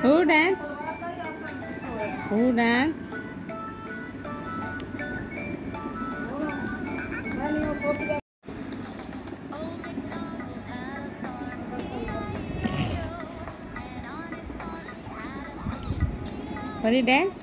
Who dance? Who dance? What do you dance?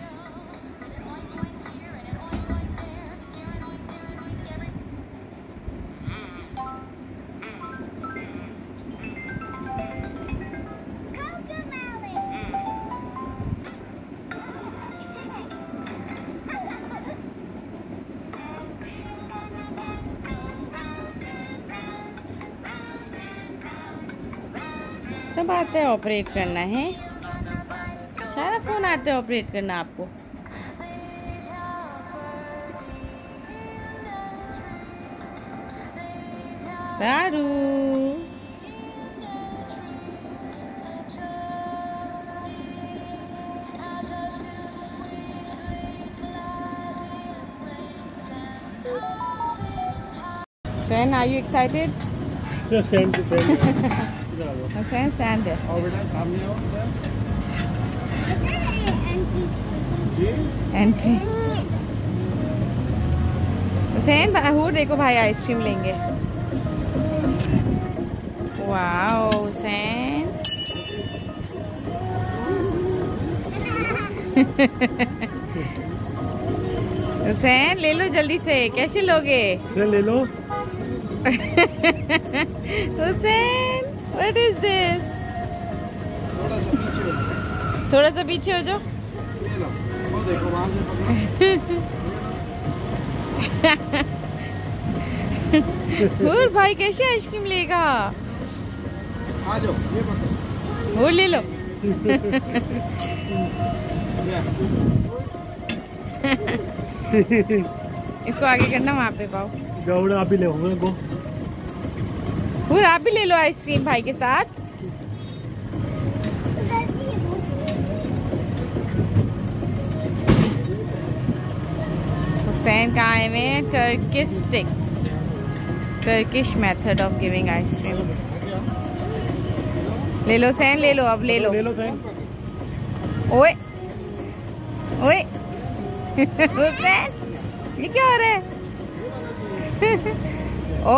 सब आते हैं ऑपरेट करना है, सारा फोन आते हैं ऑपरेट करना आपको। तारू Sven, are you excited? Just stand to stand. Sven, stand there. और बेटा सामने आओ। एंट्री। हुसैन बाहर देखो भाई, आइसक्रीम लेंगे। वाओ हुसैन। हुसैन ले लो जल्दी से, कैसे लोगे? ले लो। Hussain, what is this? थोड़ा सा पीछे हो जाओ। देखो वहाँ से भाई कैसे आइसक्रीम लेगा? आ जाओ, ये पकड़ो। वो ले लो। इसको आगे करना, वहाँ पे पाओ। जाओ आप भी ले को। आप भी ले लो आइसक्रीम भाई के साथ। हुसैन का आए में Turkish sticks, Turkish method of giving ice cream. ले लो सैन, ले लो, अब ले लो। ले लो सैन। ओए ओए हुसैन, ये क्या हो रहा है? ओ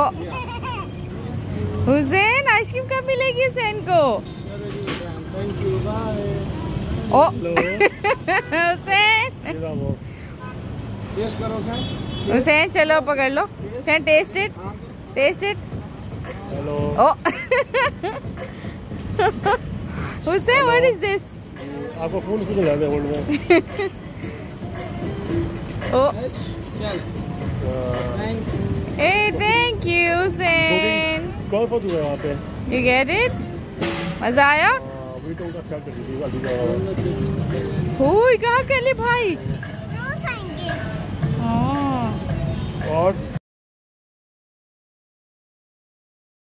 हुसैन, आइसक्रीम कब मिलेगी हुसैन को? ओ हुसैन, हुसैन चलो पकड़ लो। Hussain test it, test it. Hello. ओ हुसैन, व्हाट इज दिस? आपको फोन किधर लगा दे होल्ड में? ओ ए थैंक यू हुसैन। कॉल पर हुआ वहाँ पे। You get it? मजा आया? कहाँ कर ले भाई? और